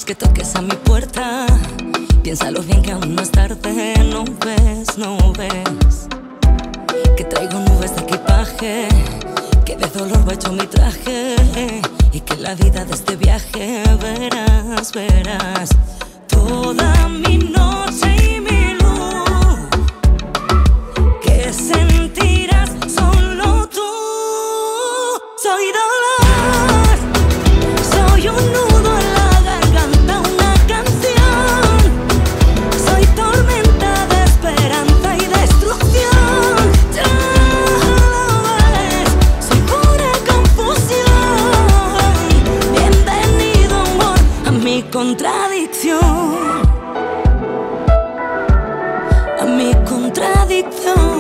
que toques a mi puerta, piénsalo bien que aún no es tarde. No ves, no ves que traigo nubes de equipaje, que de dolor va hecho mi traje, y que la vida de este viaje verás, verás. Toda mi noche y mi luz, que sentirás solo tú. Soy dolor, soy un nudo en la garganta, una canción. Soy tormenta de esperanza y destrucción. Ya lo ves, soy pura confusión. Bienvenido, amor, a mi contradicción. A mi contradicción.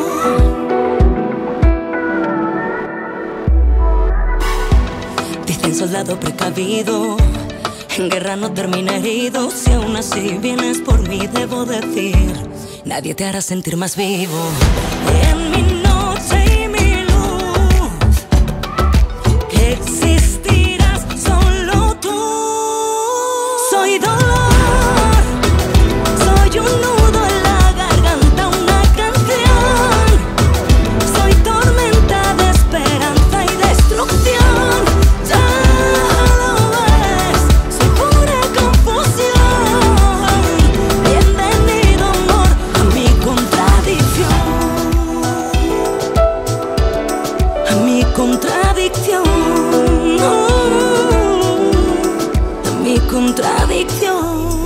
Dicen soldado precavido, en guerra no termina herido. Si aún así vienes por mí, debo decir, nadie te hará sentir más vivo. En mi noche y mi luz, que existirás solo tú. Soy dolor, soy un nudo en la garganta, una canción. Soy tormenta de esperanza y destrucción. Ya lo ves, soy pura confusión. Bienvenido, amor, a mi contradicción. A mi contradicción. A mi contradicción.